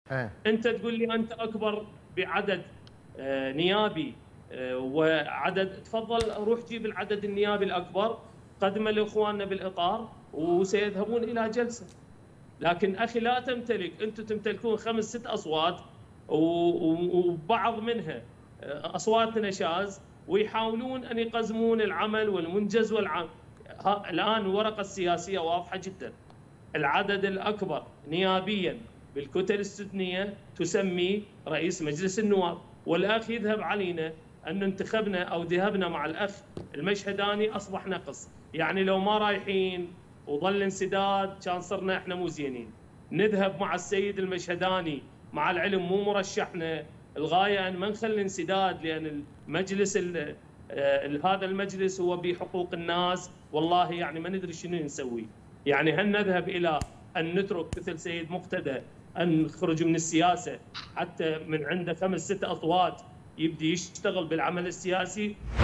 انت تقول لي انت اكبر بعدد نيابي وعدد، تفضل روح جيب العدد النيابي الاكبر، قدمه لاخواننا بالاطار وسيذهبون الى جلسه. لكن اخي لا تمتلك، انتم تمتلكون 5 6 اصوات وبعض منها اصوات نشاز، ويحاولون ان يقزمون العمل والمنجز والعام. الان الورقه السياسيه واضحه جدا، العدد الاكبر نيابيا بالكتل السدنيه تسمي رئيس مجلس النواب، والاخ يذهب علينا ان انتخبنا او ذهبنا مع الاخ المشهداني اصبح نقص، يعني لو ما رايحين وظل انسداد كان صرنا احنا مو زينين. نذهب مع السيد المشهداني مع العلم مو مرشحنا، الغايه ان ما نخلي انسداد، لان المجلس هذا المجلس هو بحقوق الناس، والله يعني ما ندري شنو نسوي. يعني هل نذهب الى ان نترك مثل سيد مقتدى ان نخرج من السياسه حتى من عنده 5 6 اصوات يبدي يشتغل بالعمل السياسي؟